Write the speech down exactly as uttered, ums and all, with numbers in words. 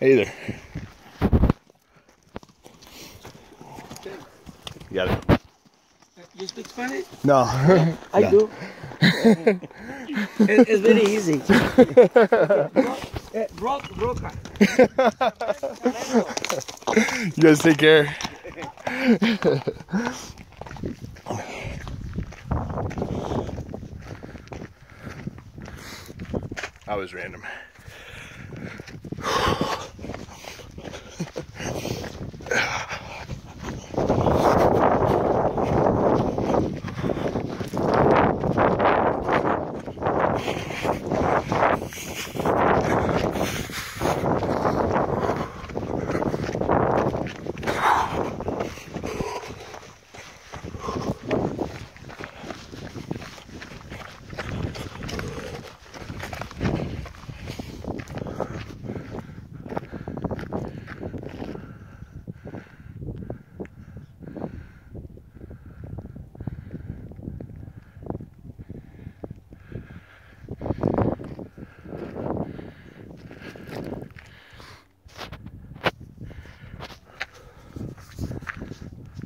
Hey there. You got it. You speak Spanish? No. I no. do. it, it's very easy. Rock, roca. You guys take care. That was random.